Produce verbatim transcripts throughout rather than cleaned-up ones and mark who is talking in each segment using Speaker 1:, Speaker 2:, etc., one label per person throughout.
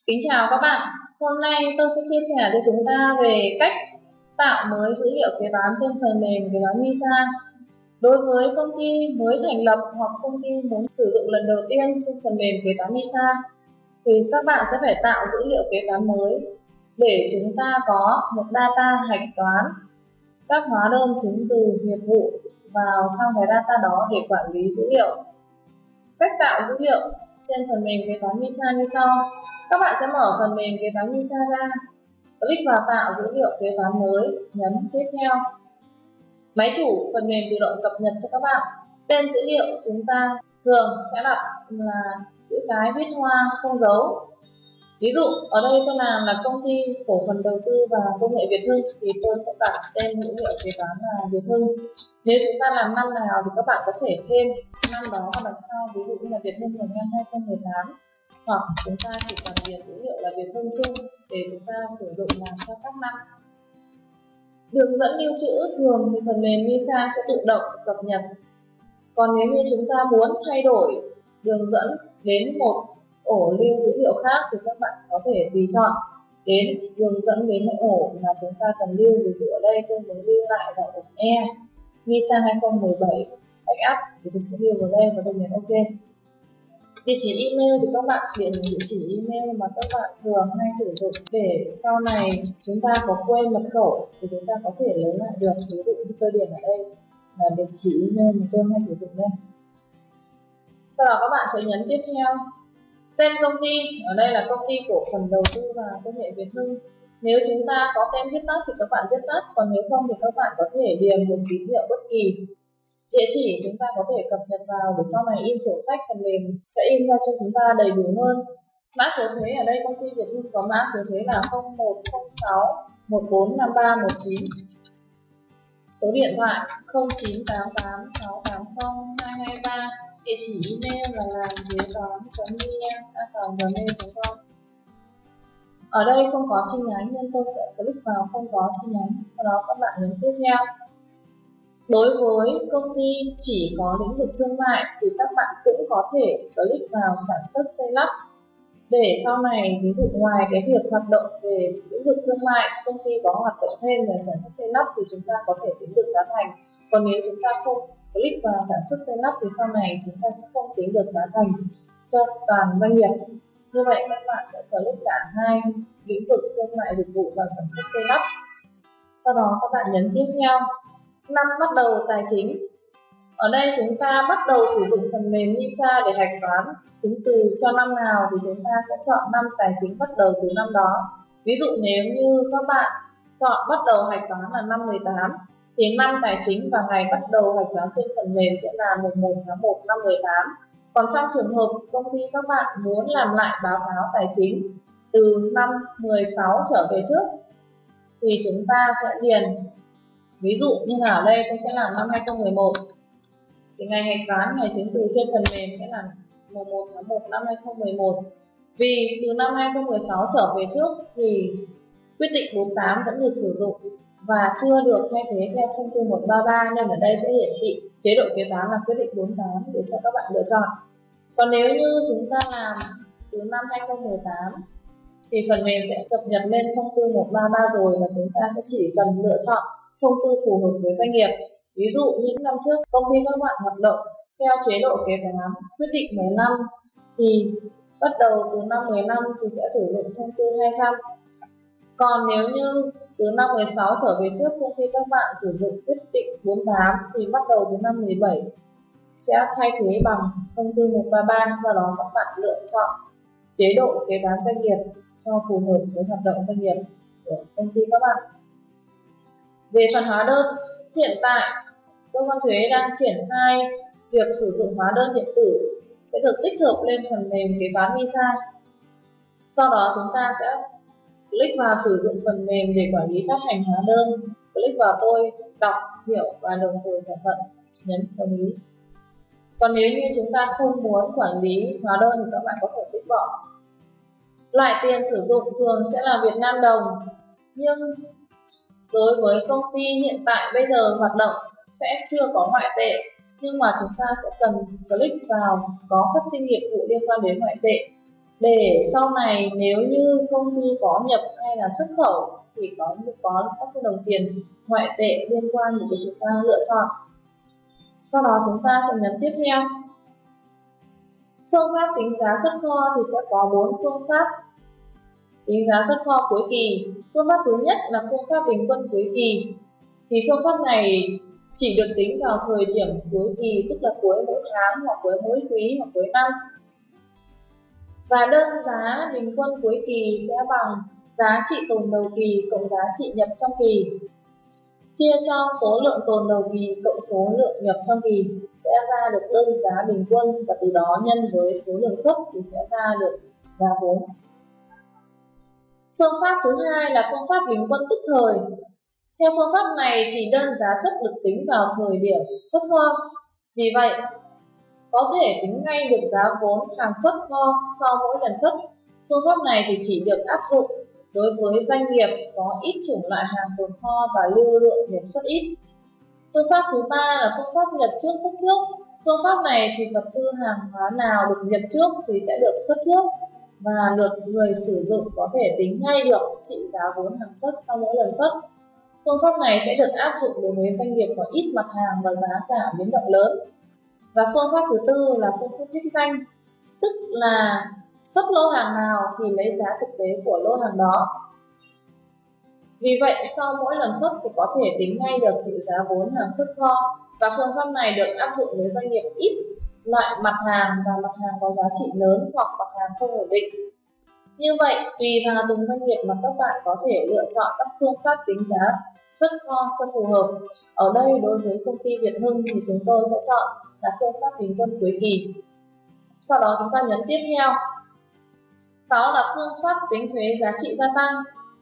Speaker 1: Kính chào các bạn, hôm nay tôi sẽ chia sẻ cho chúng ta về cách tạo mới dữ liệu kế toán trên phần mềm kế toán MISA. Đối với công ty mới thành lập hoặc công ty muốn sử dụng lần đầu tiên trên phần mềm kế toán MISA thì các bạn sẽ phải tạo dữ liệu kế toán mới để chúng ta có một data hạch toán các hóa đơn chứng từ nghiệp vụ vào trong cái data đó để quản lý dữ liệu. Cách tạo dữ liệu trên phần mềm kế toán MISA như sau. Các bạn sẽ mở phần mềm kế toán MISA ra, click vào tạo dữ liệu kế toán mới, nhấn tiếp theo. Máy chủ phần mềm tự động cập nhật cho các bạn. Tên dữ liệu chúng ta thường sẽ đặt là chữ cái viết hoa không dấu. Ví dụ ở đây tôi làm là công ty cổ phần đầu tư và công nghệ Việt Hưng thì tôi sẽ đặt tên dữ liệu kế toán là Việt Hưng. Nếu chúng ta làm năm nào thì các bạn có thể thêm năm đó vào đằng sau, ví dụ như là Việt Hưng vào năm hai không một tám, hoặc chúng ta chỉ cần điền dữ liệu là Việt Hưng chung để chúng ta sử dụng làm cho các năm. Đường dẫn lưu trữ thường thì phần mềm MISA sẽ tự động cập nhật. Còn nếu như chúng ta muốn thay đổi đường dẫn đến một ổ lưu dữ liệu khác thì các bạn có thể tùy chọn đến đường dẫn đến một ổ mà chúng ta cần lưu. Ví dụ ở đây tôi muốn lưu lại vào ổ E MISA hai không một bảy backup thì tôi sẽ lưu vào đây và tôi nhấn OK. Địa chỉ email thì các bạn điền địa chỉ email mà các bạn thường hay sử dụng để sau này chúng ta có quên mật khẩu thì chúng ta có thể lấy lại được. Ví dụ như tôi điền ở đây là địa chỉ email mà tôi hay sử dụng đây. Sau đó các bạn sẽ nhấn tiếp theo. Tên công ty, ở đây là công ty cổ phần đầu tư và công nghệ Việt Hưng. Nếu chúng ta có tên viết tắt thì các bạn viết tắt, còn nếu không thì các bạn có thể điền một ký hiệu bất kỳ. Địa chỉ chúng ta có thể cập nhật vào để sau này in sổ sách phần mềm sẽ in ra cho chúng ta đầy đủ hơn. Mã số thuế ở đây công ty Việt Hưng có mã số thuế là không một không sáu một bốn năm ba một chín. Số điện thoại không chín tám tám sáu tám không hai hai ba. Địa chỉ email là làm kế toán chấm vn a còng gmail chấm com. Ở đây không có chi nhánh nên tôi sẽ click vào không có chi nhánh, sau đó các bạn nhấn tiếp theo. Đối với công ty chỉ có lĩnh vực thương mại thì các bạn cũng có thể click vào sản xuất xây lắp để sau này ví dụ ngoài cái việc hoạt động về lĩnh vực thương mại, công ty có hoạt động thêm về sản xuất xây lắp thì chúng ta có thể tính được giá thành. Còn nếu chúng ta không click vào sản xuất xây lắp thì sau này chúng ta sẽ không tính được giá thành cho toàn doanh nghiệp. Như vậy các bạn sẽ click cả hai lĩnh vực thương mại dịch vụ và sản xuất xây lắp. Sau đó các bạn nhấn tiếp theo. Năm bắt đầu tài chính. Ở đây chúng ta bắt đầu sử dụng phần mềm MISA để hạch toán chứng từ cho năm nào thì chúng ta sẽ chọn năm tài chính bắt đầu từ năm đó. Ví dụ nếu như các bạn chọn bắt đầu hạch toán là năm mười tám thì năm tài chính và ngày bắt đầu hạch toán trên phần mềm sẽ là mùng một tháng một năm mười tám. Còn trong trường hợp công ty các bạn muốn làm lại báo cáo tài chính từ năm mười sáu trở về trước thì chúng ta sẽ điền, ví dụ như là ở đây tôi sẽ làm năm hai không một một thì ngày hạch toán ngày chứng từ trên phần mềm sẽ là mùng một tháng một năm hai không một một. Vì từ năm hai không một sáu trở về trước thì quyết định bốn mươi tám vẫn được sử dụng và chưa được thay thế theo thông tư một ba ba nên ở đây sẽ hiển thị chế độ kế toán là quyết định bốn mươi tám để cho các bạn lựa chọn. Còn nếu như chúng ta làm từ năm hai không một tám thì phần mềm sẽ cập nhật lên thông tư một ba ba rồi và chúng ta sẽ chỉ cần lựa chọn thông tư phù hợp với doanh nghiệp. Ví dụ những năm trước công ty các bạn hoạt động theo chế độ kế toán quyết định mười lăm thì bắt đầu từ năm mười lăm thì sẽ sử dụng thông tư hai trăm. Còn nếu như từ năm mười sáu trở về trước công ty các bạn sử dụng quyết định bốn mươi tám thì bắt đầu từ năm mười bảy sẽ thay thế bằng thông tư một ba ba. Do đó các bạn lựa chọn chế độ kế toán doanh nghiệp cho phù hợp với hoạt động doanh nghiệp của công ty các bạn. Về phần hóa đơn, hiện tại cơ quan thuế đang triển khai việc sử dụng hóa đơn điện tử sẽ được tích hợp lên phần mềm kế toán MISA. Sau đó chúng ta sẽ click vào sử dụng phần mềm để quản lý phát hành hóa đơn. Click vào tôi đọc, hiểu và đồng thời thỏa thuận, nhấn đồng ý. Còn nếu như chúng ta không muốn quản lý hóa đơn thì các bạn có thể tích bỏ. Loại tiền sử dụng thường sẽ là Việt Nam đồng, nhưng đối với công ty hiện tại bây giờ hoạt động sẽ chưa có ngoại tệ, nhưng mà chúng ta sẽ cần click vào có phát sinh nghiệp vụ liên quan đến ngoại tệ để sau này nếu như công ty có nhập hay là xuất khẩu thì có có các cái đồng tiền ngoại tệ liên quan để chúng ta lựa chọn. Sau đó chúng ta sẽ nhấn tiếp theo. Phương pháp tính giá xuất kho thì sẽ có bốn phương pháp tính giá xuất kho cuối kỳ. Phương pháp thứ nhất là phương pháp bình quân cuối kỳ. Thì phương pháp này chỉ được tính vào thời điểm cuối kỳ, tức là cuối mỗi tháng hoặc cuối mỗi quý hoặc cuối năm. Và đơn giá bình quân cuối kỳ sẽ bằng giá trị tồn đầu kỳ cộng giá trị nhập trong kỳ, chia cho số lượng tồn đầu kỳ cộng số lượng nhập trong kỳ, sẽ ra được đơn giá bình quân, và từ đó nhân với số lượng xuất thì sẽ ra được giá vốn. Phương pháp thứ hai là phương pháp bình quân tức thời. Theo phương pháp này thì đơn giá xuất được tính vào thời điểm xuất kho. Vì vậy, có thể tính ngay được giá vốn hàng xuất kho sau mỗi lần xuất. Phương pháp này thì chỉ được áp dụng đối với doanh nghiệp có ít chủng loại hàng tồn kho và lưu lượng nhập xuất ít. Phương pháp thứ ba là phương pháp nhập trước xuất trước. Phương pháp này thì vật tư hàng hóa nào được nhập trước thì sẽ được xuất trước, và lượt người sử dụng có thể tính ngay được trị giá vốn hàng xuất sau mỗi lần xuất. Phương pháp này sẽ được áp dụng đối với doanh nghiệp có ít mặt hàng và giá cả biến động lớn. Và phương pháp thứ tư là phương pháp đích danh, tức là xuất lô hàng nào thì lấy giá thực tế của lô hàng đó. Vì vậy, sau mỗi lần xuất thì có thể tính ngay được trị giá vốn hàng xuất kho, và phương pháp này được áp dụng với doanh nghiệp ít loại mặt hàng và mặt hàng có giá trị lớn hoặc mặt hàng không ổn định. Như vậy, tùy vào từng doanh nghiệp mà các bạn có thể lựa chọn các phương pháp tính giá xuất kho cho phù hợp. Ở đây đối với công ty Việt Hưng thì chúng tôi sẽ chọn là phương pháp bình quân cuối kỳ. Sau đó chúng ta nhấn tiếp theo. sáu là phương pháp tính thuế giá trị gia tăng.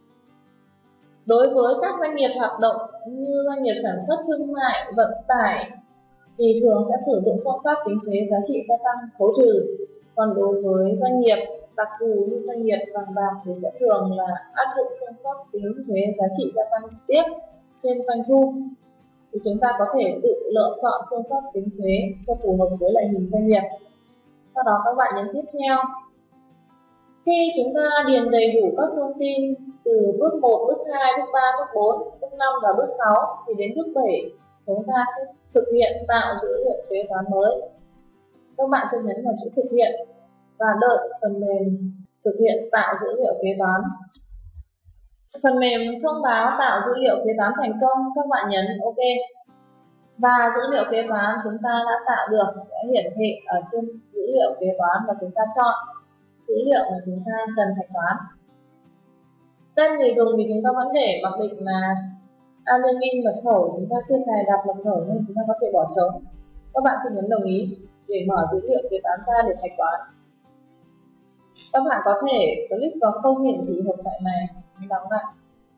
Speaker 1: Đối với các doanh nghiệp hoạt động như doanh nghiệp sản xuất thương mại, vận tải thì thường sẽ sử dụng phương pháp tính thuế giá trị gia tăng khấu trừ. Còn đối với doanh nghiệp đặc thù như doanh nghiệp vàng bạc thì sẽ thường là áp dụng phương pháp tính thuế giá trị gia tăng trực tiếp trên doanh thu. Thì chúng ta có thể tự lựa chọn phương pháp tính thuế cho phù hợp với loại hình doanh nghiệp. Sau đó các bạn nhấn tiếp theo. Khi chúng ta điền đầy đủ các thông tin từ bước một, bước hai, bước ba, bước bốn, bước năm và bước sáu thì đến bước bảy chúng ta sẽ thực hiện tạo dữ liệu kế toán mới. Các bạn sẽ nhấn vào chữ thực hiện và đợi phần mềm thực hiện tạo dữ liệu kế toán. Phần mềm thông báo tạo dữ liệu kế toán thành công, các bạn nhấn OK. Và dữ liệu kế toán chúng ta đã tạo được sẽ hiển thị ở trên dữ liệu kế toán, và chúng ta chọn dữ liệu mà chúng ta cần hạch toán. Tên người dùng thì chúng ta vẫn để mặc định là admin mật khẩu, chúng ta chưa cài đặt mật khẩu nên chúng ta có thể bỏ trống. Các bạn sẽ nhấn đồng ý để mở dữ liệu kế toán ra để hạch toán. Các bạn có thể click vào không hiển thị hộp thoại này, đóng lại.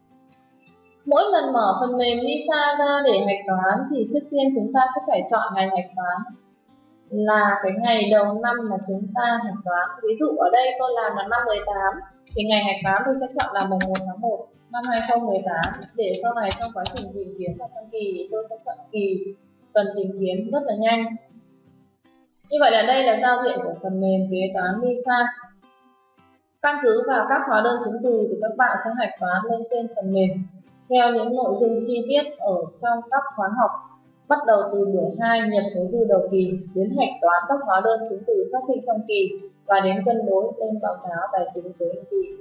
Speaker 1: Mỗi lần mở phần mềm Visa ra để hạch toán thì trước tiên chúng ta sẽ phải chọn ngày hạch toán là cái ngày đầu năm mà chúng ta hạch toán. Ví dụ ở đây tôi làm là năm mười tám thì ngày hạch toán tôi sẽ chọn là mùng một tháng một năm hai nghìn không trăm mười tám, để sau này trong quá trình tìm kiếm vào trong kỳ thì tôi sẽ chọn kỳ cần tìm kiếm rất là nhanh. Như vậy là đây là giao diện của phần mềm kế toán Visa. Căn cứ vào các hóa đơn chứng từ thì các bạn sẽ hạch toán lên trên phần mềm theo những nội dung chi tiết ở trong các khóa học, bắt đầu từ buổi hai nhập số dư đầu kỳ đến hạch toán các hóa đơn chứng từ phát sinh trong kỳ và đến cân đối lên báo cáo tài chính cuối kỳ.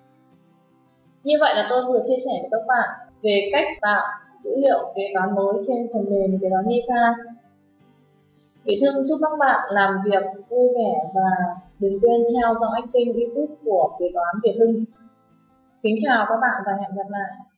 Speaker 1: Như vậy là tôi vừa chia sẻ với các bạn về cách tạo dữ liệu kế toán mới trên phần mềm kế toán Visa. Việt Hưng chúc các bạn làm việc vui vẻ và đừng quên theo dõi kênh YouTube của Kế toán Việt Hưng. Kính chào các bạn và hẹn gặp lại.